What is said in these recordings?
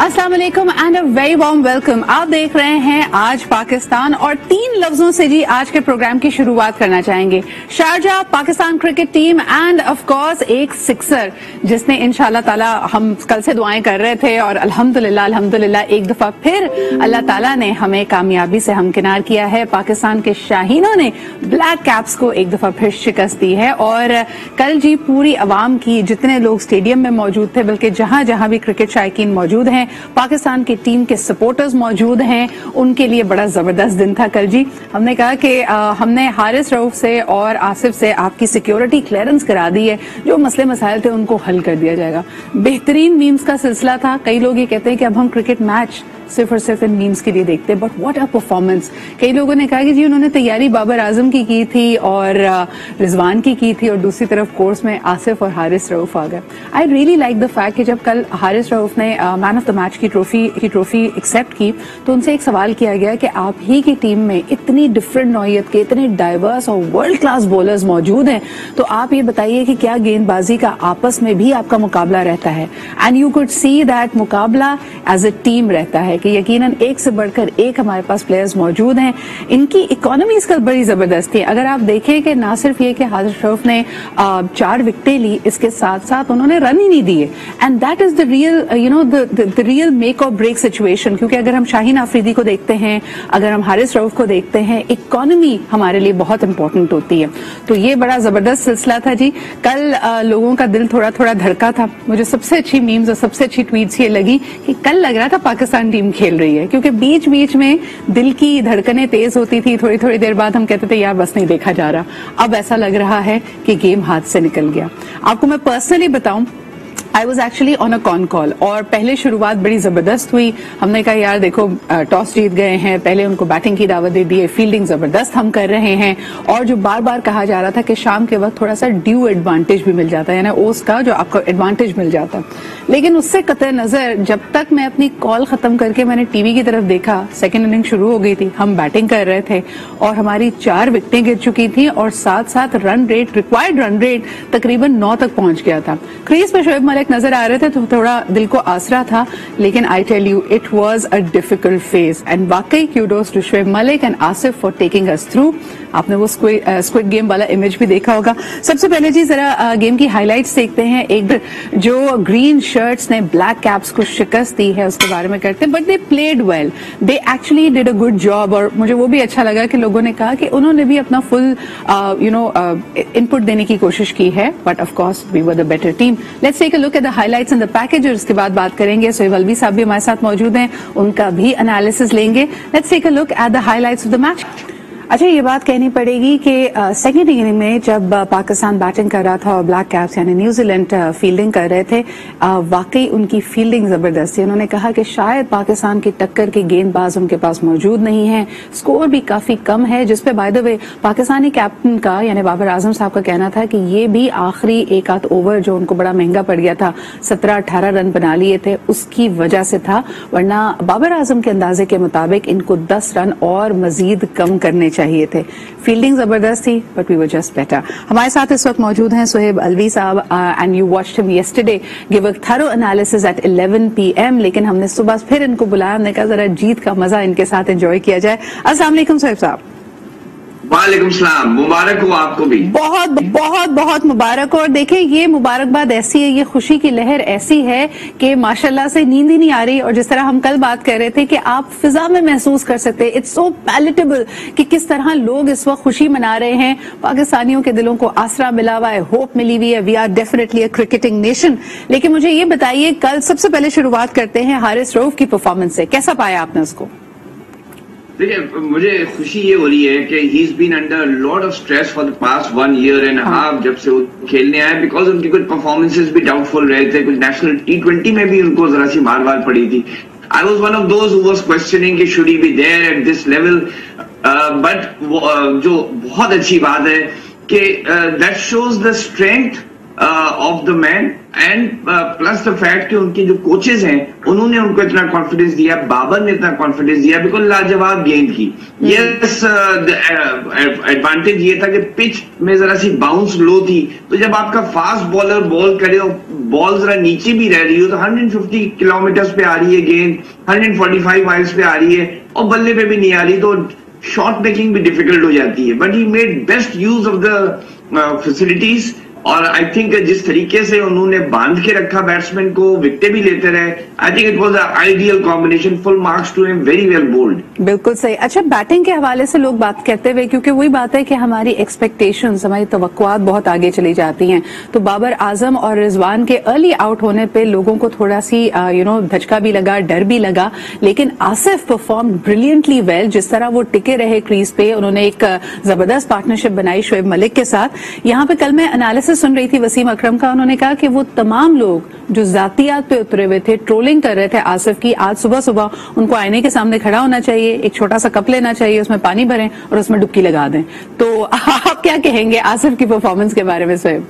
अस्सलाम वालेकुम and a very warm welcome. आप देख रहे हैं आज पाकिस्तान और 3 लफ्जों से जी आज के प्रोग्राम की शुरुआत करना चाहेंगे। Sharjah Pakistan cricket team and of course एक सिक्सर जिसने इंशाल्लाह ताला, हम कल से दुआएं कर रहे थे और अल्हम्दुलिल्लाह एक दफा फिर अल्लाह ताला ने हमें कामयाबी से हमकिनार किया है। पाकिस्तान के शाहीनों ने ब्लैक कैप्स को एक दफा फिर शिकस्त दी है और कल जी पूरी अवाम की, जितने लोग स्टेडियम में मौजूद थे, बल्कि जहां जहां भी क्रिकेट शायकीन मौजूद हैं, पाकिस्तान की टीम के सपोर्टर्स मौजूद हैं, उनके लिए बड़ा जबरदस्त दिन था कल जी। हमने कहा कि हमने हारिस रऊफ से और आसिफ से आपकी सिक्योरिटी क्लियरेंस करा दी है, जो मसले मसाइल थे उनको हल कर दिया जाएगा। बेहतरीन मीम्स का सिलसिला था। कई लोग ये कहते हैं कि अब हम क्रिकेट मैच सिर्फ और सिर्फ इन मीम्स के लिए देखते हैं, बट व्हाट अ परफॉर्मेंस। कई लोगों ने कहा कि जी उन्होंने तैयारी बाबर आजम की थी और रिजवान की थी और दूसरी तरफ कोर्स में आसिफ और हारिस रऊफ आ गए। I really like the fact कि जब कल हारिस रऊफ ने मैन ऑफ द मैच की ट्रॉफी एक्सेप्ट की तो उनसे एक सवाल किया गया कि आप ही की टीम में इतनी डिफरेंट नौइयत के, इतने डाइवर्स और वर्ल्ड क्लास बॉलर्स मौजूद हैं, तो आप ये बताइए कि क्या गेंदबाजी का आपस में भी आपका मुकाबला रहता है? And you could see that मुकाबला एज ए टीम रहता है कि यकीनन एक से बढ़कर एक हमारे पास प्लेयर्स मौजूद हैं। इनकी इकोनॉमीज कल बड़ी जबरदस्त थी। अगर आप देखें कि ना सिर्फ ये कि हारिस रऊफ ने 4 विकेटें ली, इसके साथ साथ उन्होंने रन ही नहीं दिए। And that is the real the real make और ब्रेक सिचुएशन। क्योंकि अगर हम शाहीन आफरीदी को देखते हैं, अगर हम हारिस रऊफ को देखते हैं, इकोनॉमी हमारे लिए बहुत इंपॉर्टेंट होती है। तो ये बड़ा जबरदस्त सिलसिला था जी। कल लोगों का दिल थोड़ा थोड़ा धड़का था। मुझे सबसे अच्छी मीम्स और सबसे अच्छी ट्वीट्स ये लगी कि कल लग रहा था पाकिस्तान टीम खेल रही है, क्योंकि बीच बीच में दिल की धड़कनें तेज होती थी। थोड़ी थोड़ी देर बाद हम कहते थे यार बस नहीं देखा जा रहा। अब ऐसा लग रहा है कि गेम हाथ से निकल गया। आपको मैं पर्सनली बताऊं, I was actually on a con call और पहले शुरुआत बड़ी जबरदस्त हुई। हमने कहा यार देखो टॉस जीत गए हैं, पहले उनको बैटिंग की दावत दे दी है, फील्डिंग जबरदस्त हम कर रहे हैं। और जो बार बार कहा जा रहा था कि शाम के वक्त थोड़ा सा ड्यू एडवांटेज भी मिल जाता है, यानी ओस का जो आपको एडवांटेज मिल जाता है। लेकिन उससे कतई नजर जब तक मैं अपनी कॉल खत्म करके मैंने टीवी की तरफ देखा, सेकेंड इनिंग शुरू हो गई थी, हम बैटिंग कर रहे थे और हमारी 4 विकेटें गिर चुकी थी और साथ साथ रिक्वायर्ड रन रेट तकरीबन 9 तक पहुंच गया था। क्रीज पे शोएब मलिक नजर आ रहे थे तो थोड़ा दिल को आसरा था, लेकिन I tell you it was a difficult phase and वाकई kudos to Shoaib Malik and Asif for taking us through. आपने वो स्क्विड गेम वाला इमेज भी देखा होगा। सबसे पहले जी जरा गेम की हाइलाइट्स देखते हैं। एक जो ग्रीन शर्ट्स ने ब्लैक कैप्स को शिकस्त दी है उसके बारे में करते हैं, but they played well, they actually did a good job. और मुझे वो भी अच्छा लगा कि लोगों ने कहा कि उन्होंने भी अपना फुल इनपुट देने की कोशिश की है, but of course we were the better team. Let's take a look at the highlights in the package और उसके बाद बात करेंगे। सोहेब अलवी साहब भी हमारे साथ मौजूद हैं, उनका भी एनालिसिस लेंगे। Let's take a look at the highlights of the match. अच्छा, ये बात कहनी पड़ेगी कि सेकेंड इनिंग में जब पाकिस्तान बैटिंग कर रहा था और ब्लैक कैप्स यानी न्यूजीलैंड फील्डिंग कर रहे थे, वाकई उनकी फील्डिंग जबरदस्त थी। उन्होंने कहा कि शायद पाकिस्तान की टक्कर के गेंदबाज उनके पास मौजूद नहीं है, स्कोर भी काफी कम है, जिसपे by the way Pakistani captain का यानी बाबर आजम साहब का कहना था कि ये भी आखिरी एक आध ओवर जो उनको बड़ा महंगा पड़ गया था, 17-18 रन बना लिए थे, उसकी वजह से था। वरना बाबर आजम के अंदाजे के मुताबिक इनको 10 रन और मजीद कम करने चाहिए थे। फील्डिंग जबरदस्त थी, but we were just better. हमारे साथ इस वक्त मौजूद हैं सोहेब अलवी साहब and you watched him yesterday give a thorough analysis at 11 PM, लेकिन हमने सुबह फिर इनको बुलाया, हमने कहा जरा जीत का मजा इनके साथ एंजॉय किया जाए। अस्सलाम वालेकुम सोहेब साहब। वालेकुम सलाम, मुबारक हो आपको भी। बहुत बहुत बहुत मुबारक। और देखें ये मुबारकबाद ऐसी है, ये खुशी की लहर ऐसी है कि माशाल्लाह से नींद ही नहीं आ रही। और जिस तरह हम कल बात कर रहे थे कि आप फिजा में महसूस कर सकते हैं, इट्स सो पैलेटेबल कि किस तरह लोग इस वक्त खुशी मना रहे हैं। पाकिस्तानियों के दिलों को आसरा मिला हुआ है, होप मिली हुई है। We are definitely a cricketing nation. लेकिन मुझे ये बताइए, कल सबसे पहले शुरुआत करते हैं हारिस रऊफ की परफॉर्मेंस से, कैसा पाया आपने उसको? देखिए, मुझे खुशी ये हो रही है कि he is been under lot of stress for the past 1 year and a half जब से वो खेलने आए, बिकॉज उनकी कुछ परफॉर्मेंसेस भी डाउटफुल रहे थे। कुछ नेशनल T20 में भी उनको जरा सी मार पड़ी थी। I was one of those who was questioning कि should he be there at this level, but जो बहुत अच्छी बात है कि that shows the strength of the man and plus the fact कि उनके जो कोचेज हैं उन्होंने उनको इतना कॉन्फिडेंस दिया, बाबर ने इतना कॉन्फिडेंस दिया, बिल्कुल लाजवाब गेंद की। यस, एडवांटेज ये था कि पिच में जरा सी बाउंस लो थी, तो जब आपका फास्ट बॉलर बॉल करे और बॉल जरा नीचे भी रह रही हो तो 150 किलोमीटर पे आ रही है गेंद, 145 माइल्स पे आ रही है और बल्ले पे भी नहीं आ रही, तो शॉट मेकिंग भी डिफिकल्ट हो जाती है। But he made best use of the facilities, और आई थिंक जिस तरीके से उन्होंने बांध के रखा बैट्समैन को, विकेटें भी लेते रहे, I think it was a ideal combination. Full marks to him, very well bowled. बिल्कुल सही। अच्छा, बैटिंग के हवाले से लोग बात करते हुए, क्योंकि वही बात है कि हमारी एक्सपेक्टेशंस, हमारी तवक्कुआत बहुत आगे चली जाती हैं, तो बाबर आजम और रिजवान के अर्ली आउट होने पे लोगों को थोड़ा सी धचका भी लगा, डर भी लगा, लेकिन आसिफ परफॉर्म ब्रिलियंटली वेल। जिस तरह वो टिके रहे क्रीज पे, उन्होंने एक जबरदस्त पार्टनरशिप बनाई शोएब मलिक के साथ। यहाँ पे कल मैं एनालिसिस सुन रही थी वसीम अकरम का, उन्होंने कहा कि वो तमाम लोग जो जातियात पे उतरे हुए थे, ट्रोलिंग कर रहे थे आसिफ की, आज सुबह सुबह उनको आईने के सामने खड़ा होना चाहिए, एक छोटा सा कप लेना चाहिए, उसमें पानी भरें और उसमें डुबकी लगा दें। तो आप क्या कहेंगे आसिफ की परफॉर्मेंस के बारे में शोएब?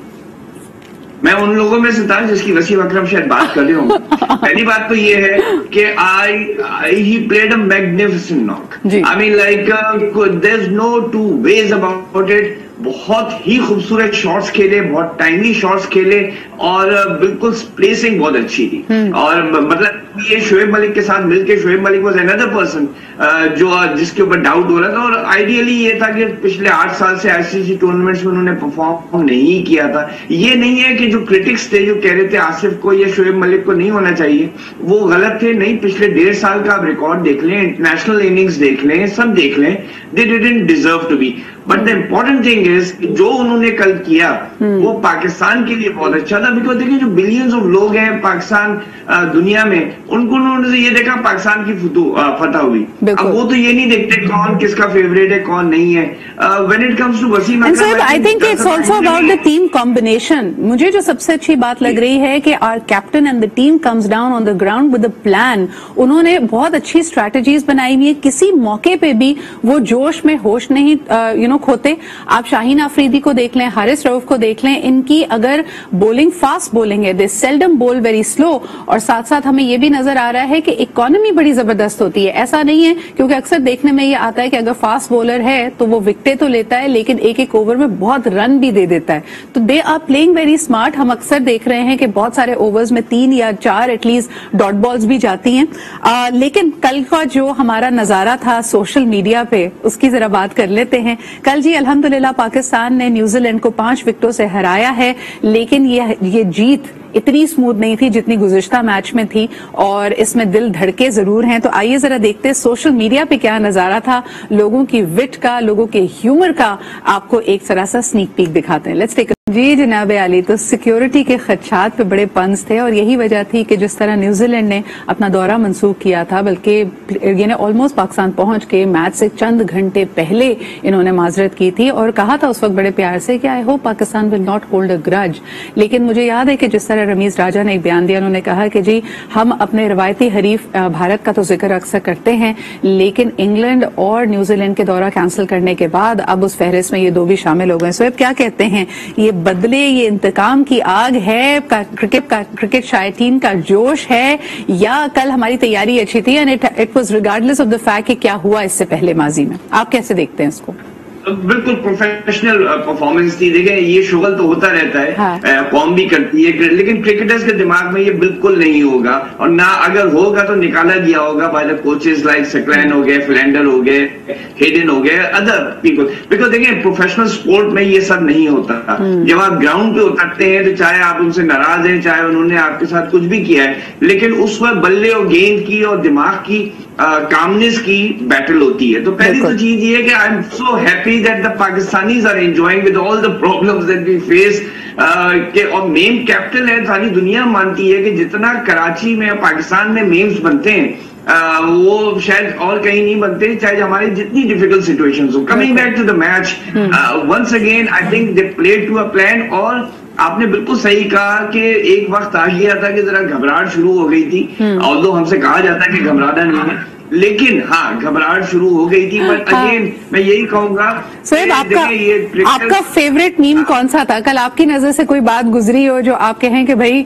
मैं उन लोगों में से था जिसकी वसीम अकरम शायद बात कर रहे हो। पहली बात तो ये है कि he played a magnificent knock. I mean like there is no two ways about it. बहुत ही खूबसूरत शॉट्स खेले, बहुत टाइमली शॉट्स खेले और बिल्कुल प्लेसिंग बहुत अच्छी थी। और मतलब ये शोएब मलिक के साथ मिलके, Shoaib Malik was another person जिसके ऊपर डाउट हो रहा था, और आइडियली ये था कि पिछले 8 साल से आईसीसी टूर्नामेंट्स में उन्होंने परफॉर्म नहीं किया था। ये नहीं है कि जो क्रिटिक्स थे जो कह रहे थे आसिफ को या शोएब मलिक को नहीं होना चाहिए, वो गलत थे। नहीं, पिछले 1.5 साल का आप रिकॉर्ड देख लें, इंटरनेशनल इनिंग्स देख लें, सब देख लें, they didn't deserve to be. But the important thing is जो उन्होंने कल किया वो पाकिस्तान के लिए बहुत अच्छा था। बिकॉज देखिए, जो बिलियंस ऑफ लोग हैं पाकिस्तान दुनिया में, उनको उन्होंने ये देखा पाकिस्तान की फतह हुई। अब वो तो ये नहीं देखते कौन किसका फेवरेट है कौन नहीं है। When it comes to Wasim Akram, I think it's also about the team combination. मुझे जो सबसे अच्छी बात लग रही है कि our captain and the team comes down on the ground with a plan. उन्होंने बहुत अच्छी स्ट्रैटेजीज बनाई हुई है, किसी मौके पे भी वो जोश में होश नहीं खोते। आप शाहीन अफरीदी को देख लें, हारिस रऊफ को देख लें, इनकी अगर बॉलिंग फास्ट बॉलिंग है, they seldom bowl very slow, और साथ साथ हमें ये भी नजर आ रहा है कि इकोनॉमी बड़ी जबरदस्त होती है। ऐसा नहीं है, क्योंकि अक्सर देखने में ये आता है कि अगर फास्ट बॉलर है तो वो विकेटें तो लेता है, लेकिन एक एक ओवर में बहुत रन भी दे देता है। तो they are playing very smart. हम अक्सर देख रहे हैं कि बहुत सारे ओवर्स में 3 या 4 एटलीस्ट डॉट बॉल्स भी जाती हैं। लेकिन कल का जो हमारा नजारा था सोशल मीडिया पे, उसकी जरा बात कर लेते हैं। कल जी अल्हम्दुलिल्लाह पाकिस्तान ने न्यूजीलैंड को 5 विकेटों से हराया है, लेकिन ये जीत इतनी स्मूथ नहीं थी जितनी गुज़िश्ता मैच में थी, और इसमें दिल धड़के जरूर हैं। तो आइए जरा देखते हैं सोशल मीडिया पे क्या नजारा था लोगों की विट का, लोगों के ह्यूमर का। आपको एक तरह सा स्नीक पीक दिखाते हैं। Let's take. जी जनाब अली, तो सिक्योरिटी के खदशात पे बड़े पंस थे, और यही वजह थी कि जिस तरह न्यूजीलैंड ने अपना दौरा मंसूख किया था, बल्कि यानी ऑलमोस्ट पाकिस्तान पहुंच के मैच से चंद घंटे पहले इन्होंने माजरत की थी और कहा था उस वक्त बड़े प्यार से कि I hope Pakistan will not hold a grudge. लेकिन मुझे याद है कि जिस तरह रमीज राजा ने एक बयान दिया, उन्होंने कहा कि जी हम अपने रवायती हरीफ भारत का तो जिक्र अक्सर करते हैं, लेकिन इंग्लैंड और न्यूजीलैंड के दौरा कैंसिल करने के बाद अब उस फहरिस्त में ये 2 भी शामिल हो गए। सो अब क्या कहते हैं, ये बदले, ये इंतकाम की आग है, क्रिकेट शायकीन का जोश है, या कल हमारी तैयारी अच्छी थी and it was regardless of the fact कि क्या हुआ इससे पहले माजी में? आप कैसे देखते हैं इसको? बिल्कुल प्रोफेशनल परफॉर्मेंस थी। देखें, ये शुगल तो होता रहता है, हाँ। कौम भी करती है, लेकिन क्रिकेटर्स के दिमाग में ये बिल्कुल नहीं होगा, और ना अगर होगा तो निकाला गया होगा by the coaches like Saqlain हो गए, फिलेंडर हो गए, हेडन हो गए, अदर पीपल। बिकॉज देखिए, प्रोफेशनल स्पोर्ट में ये सब नहीं होता। जब आप ग्राउंड पे उतरते हैं तो चाहे आप उनसे नाराज हैं, चाहे उन्होंने आपके साथ कुछ भी किया है, लेकिन उस वक्त बल्ले और गेंद की और दिमाग की कामनेस की बैटल होती है। तो पहली तो चीज ये है कि I am so happy that the Pakistanis are enjoying with all the problems that we face. और मेम कैपिटल है, सारी दुनिया मानती है कि जितना कराची में पाकिस्तान में मेम्स बनते हैं वो शायद और कहीं नहीं बनते, चाहे हमारी जितनी डिफिकल्ट सिचुएशंस हो। Coming back to the match, once again I think they played to a plan. और आपने बिल्कुल सही कहा कि एक वक्त आ गया था कि जरा घबराहट शुरू हो गई थी, ऑल्दो हमसे कहा जाता है कि घबराना नहीं है, लेकिन हाँ घबराहट शुरू हो गई थी, बट अगेन मैं यही कहूंगा शोएब आपका फेवरेट मीम कौन सा था? कल आपकी नजर से कोई बात गुजरी हो जो आप कहें कि भाई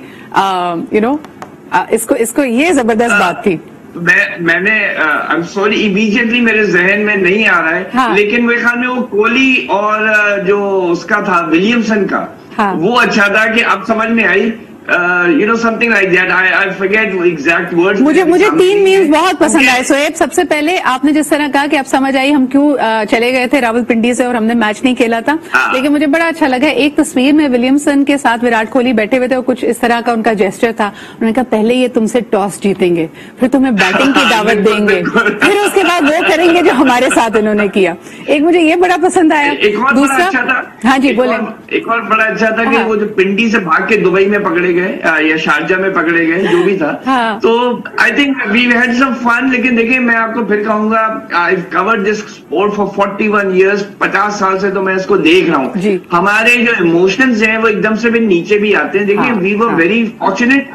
इसको ये जबरदस्त बात थी? मैंने आई एम सॉरी इमीडिएटली मेरे जहन में नहीं आ रहा है, हाँ। लेकिन मेरे ख्याल में वो कोहली और जो उसका था विलियमसन का, हाँ। वो अच्छा था कि अब समझ में आई, something like that. I forget exact words. मुझे 3 मीम्स बहुत पसंद आए शोएब। सबसे पहले आपने जिस तरह कहा कि आप समझ आई हम क्यों चले गए थे रावलपिंडी से और हमने मैच नहीं खेला था, लेकिन मुझे बड़ा अच्छा लगा एक तस्वीर में विलियमसन के साथ विराट कोहली बैठे हुए थे और कुछ इस तरह का उनका जेस्चर था। उन्होंने कहा पहले ये तुमसे टॉस जीतेंगे, फिर तुम्हें बैटिंग की दावत देंगे, फिर उसके बाद वो करेंगे जो हमारे साथ उन्होंने किया। एक मुझे ये बड़ा पसंद आया। दूसरा अच्छा था, हाँ जी बोले। एक और बड़ा अच्छा था कि वो जो पिंडी से भाग के दुबई में पकड़े गए या शारजा में पकड़े गए, जो भी था, हाँ। तो I think we had some fun. लेकिन देखिए मैं आपको फिर कहूंगा, I covered this sport for 41 years, 50 साल से तो मैं इसको देख रहा हूँ। हमारे जो इमोशंस हैं वो एकदम से भी नीचे भी आते हैं। देखिए we were very fortunate,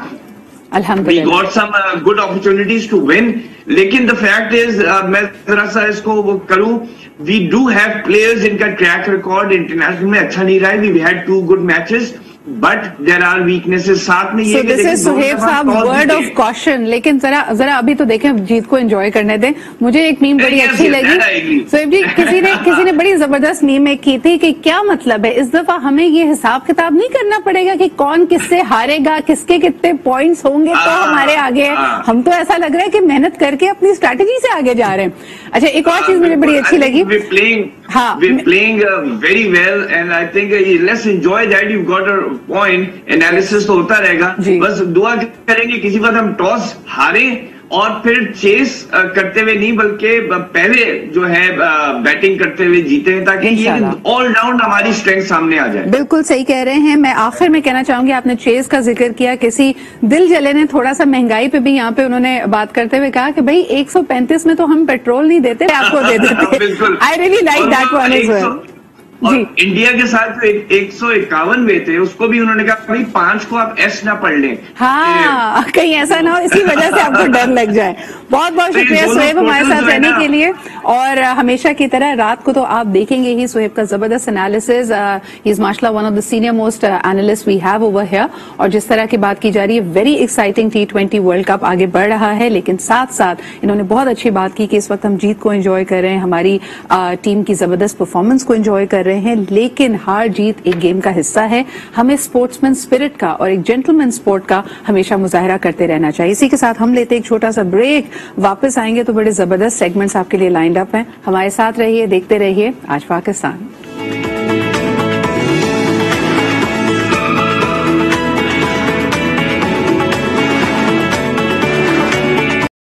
we got some good opportunities to win, लेकिन द फैक्ट इज मैं जरा सा इसको वो करूं, वी डू हैव प्लेयर्स जिनका ट्रैक रिकॉर्ड इंटरनेशनल में अच्छा नहीं रहा है। We had 2 good matches, but there are weaknesses. साथ में ये दिस इज सुहेब साहब वर्ड ऑफ कॉशन। लेकिन जरा अभी तो देखें, जीत को एंजॉय करने दें। मुझे एक मीम बड़ी अच्छी लगी सुहेब जी, किसी ने बड़ी जबरदस्त मीम एक की थी कि क्या मतलब है इस दफा हमें ये हिसाब किताब नहीं करना पड़ेगा कि कौन किससे हारेगा, किसके कितने पॉइंट्स होंगे तो हमारे आगे है। हम तो ऐसा लग रहा है कि मेहनत करके अपनी स्ट्रैटेजी से आगे जा रहे हैं। अच्छा एक और चीज मुझे बड़ी अच्छी लगी, we're playing very well and I think let's enjoy that. You've got a point, analysis तो होता रहेगा, बस दुआ करेंगे किसी वक्त हम टॉस हारे और फिर चेस करते हुए नहीं बल्कि पहले जो है बैटिंग करते हुए जीते हैं, ताकि ये ऑल राउंड हमारी स्ट्रेंथ सामने आ जाए। बिल्कुल सही कह रहे हैं। मैं आखिर में कहना चाहूंगी, आपने चेस का जिक्र किया, किसी दिल जले ने थोड़ा सा महंगाई पे भी यहाँ पे उन्होंने बात करते हुए कहा कि भाई 135 में तो हम पेट्रोल नहीं देते, आपको दे देते। I really like that one as well. और इंडिया के साथ जो 151 में थे उसको भी उन्होंने कहा भाई 5 को आप एस ना पढ़ लें, हाँ कहीं ऐसा ना हो इसी वजह से आपको डर लग जाए। बहुत बहुत शुक्रिया सुहेब हमारे साथ रहने के लिए, और हमेशा की तरह रात को तो आप देखेंगे ही सुहेब का जबरदस्त एनालिसिस। ही इज माशाल्लाह one of the senior most analyst we have over here, और जिस तरह की बात की जा रही है, very exciting T20 world cup आगे बढ़ रहा है, लेकिन साथ साथ इन्होंने बहुत अच्छी बात की कि इस वक्त हम जीत को एंजॉय कर रहे हैं, हमारी टीम की जबरदस्त परफॉर्मेंस को एंजॉय कर रहे हैं, लेकिन हार जीत एक गेम का हिस्सा है। हमें स्पोर्ट्समैन स्पिरिट का और एक जेंटलमैन स्पोर्ट का हमेशा मुजाहरा करते रहना चाहिए। इसी के साथ हम लेते एक छोटा सा ब्रेक, वापस आएंगे तो बड़े जबरदस्त सेगमेंट्स आपके लिए लाइंड अप हैं। हमारे साथ रहिए, देखते रहिए आज पाकिस्तान।